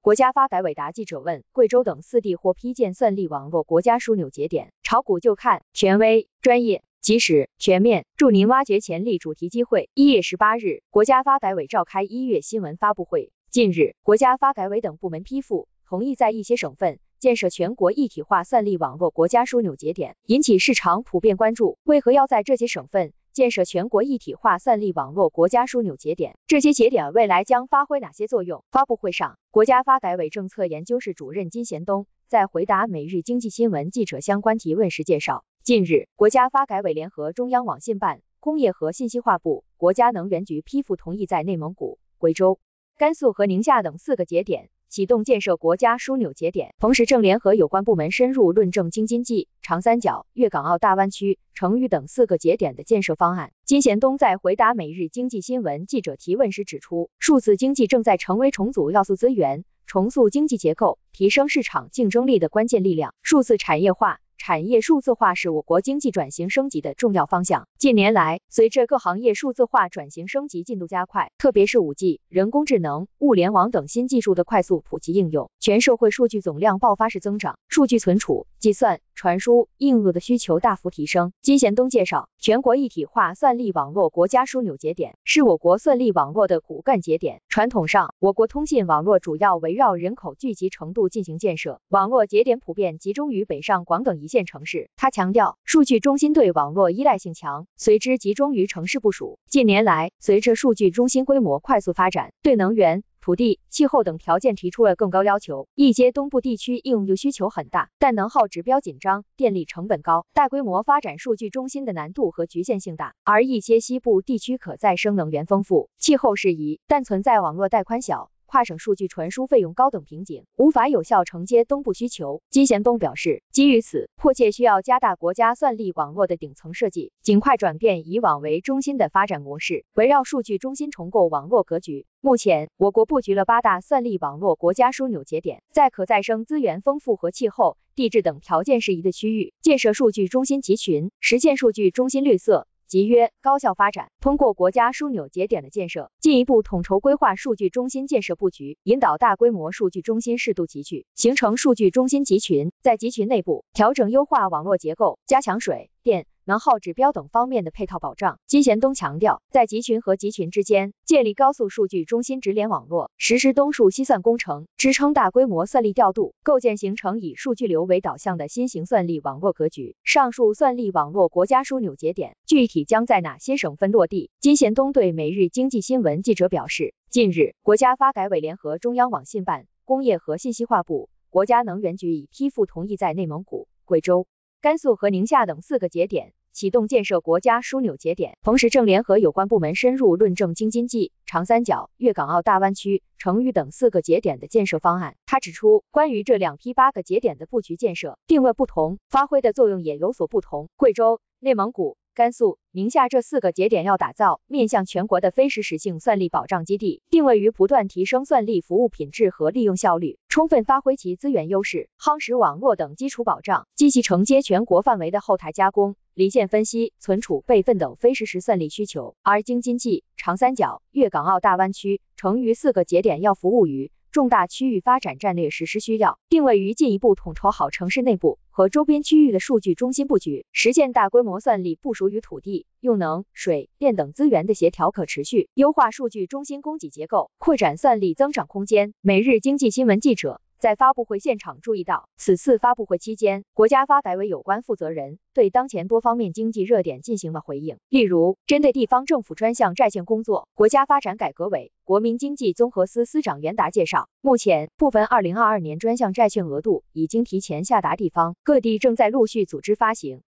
国家发改委答记者问，贵州等4地获批建算力网络国家枢纽节点，炒股就看权威、专业、及时、全面，助您挖掘潜力主题机会。1月18日，国家发改委召开1月新闻发布会。近日，国家发改委等部门批复同意在一些省份建设全国一体化算力网络国家枢纽节点，引起市场普遍关注。为何要在这些省份建设全国一体化算力网络国家枢纽节点？这些节点未来将发挥哪些作用？发布会上，国家发改委政策研究室主任金贤东在回答每日经济新闻记者相关提问时介绍，近日，国家发改委联合中央网信办、工业和信息化部、国家能源局批复同意在内蒙古、贵州、甘肃和宁夏等4个节点启动建设国家枢纽节点，同时正联合有关部门深入论证京津冀、长三角、粤港澳大湾区、成渝等4个节点的建设方案。金贤东在回答每日经济新闻记者提问时指出，数字经济正在成为重组要素资源、重塑经济结构、提升市场竞争力的关键力量。数字产业化、产业数字化是我国经济转型升级的重要方向。近年来，随着各行业数字化转型升级进度加快，特别是5G、人工智能、物联网等新技术的快速普及应用，全社会数据总量爆发式增长，数据存储、计算、传输、应用的需求大幅提升。金贤东介绍，全国一体化算力网络国家枢纽节点是我国算力网络的骨干节点。传统上，我国通信网络主要围绕人口聚集程度进行建设，网络节点普遍集中于北上广等一线城市。他强调，数据中心对网络依赖性强，随之集中于城市部署。近年来，随着数据中心规模快速发展，对能源、土地、气候等条件提出了更高要求。一些东部地区应用需求很大，但能耗指标紧张，电力成本高，大规模发展数据中心的难度和局限性大。而一些西部地区可再生能源丰富，气候适宜，但存在网络带宽小、跨省数据传输费用高等瓶颈，无法有效承接东部需求。金贤东表示，基于此，迫切需要加大国家算力网络的顶层设计，尽快转变以网为中心的发展模式，围绕数据中心重构网络格局。目前，我国布局了8大算力网络国家枢纽节点，在可再生资源丰富和气候、地质等条件适宜的区域建设数据中心集群，实现数据中心绿色、集约、高效发展。通过国家枢纽节点的建设，进一步统筹规划数据中心建设布局，引导大规模数据中心适度集聚，形成数据中心集群。在集群内部调整优化网络结构，加强水电、能耗指标等方面的配套保障。金贤东强调，在集群和集群之间建立高速数据中心直联网络，实施东数西算工程，支撑大规模算力调度，构建形成以数据流为导向的新型算力网络格局。上述算力网络国家枢纽节点具体将在哪些省份落地？金贤东对每日经济新闻记者表示，近日，国家发改委联合中央网信办、工业和信息化部、国家能源局已批复同意在内蒙古、贵州、甘肃和宁夏等4个节点启动建设国家枢纽节点，同时正联合有关部门深入论证京津冀、长三角、粤港澳大湾区、成渝等4个节点的建设方案。他指出，关于这2批8个节点的布局建设定位不同，发挥的作用也有所不同。贵州、内蒙古、甘肃、宁夏这4个节点要打造面向全国的非实时性算力保障基地，定位于不断提升算力服务品质和利用效率，充分发挥其资源优势，夯实网络等基础保障，积极承接全国范围的后台加工、离线分析、存储备份等非实时算力需求。而京津冀、长三角、粤港澳大湾区、成渝4个节点要服务于重大区域发展战略实施需要，定位于进一步统筹好城市内部和周边区域的数据中心布局，实现大规模算力部署与土地、用能、水电等资源的协调可持续，优化数据中心供给结构，扩展算力增长空间。每日经济新闻记者在发布会现场注意到，此次发布会期间，国家发改委有关负责人对当前多方面经济热点进行了回应。例如，针对地方政府专项债券工作，国家发展改革委、国民经济综合司司长袁达介绍，目前部分2022年专项债券额度已经提前下达地方，各地正在陆续组织发行。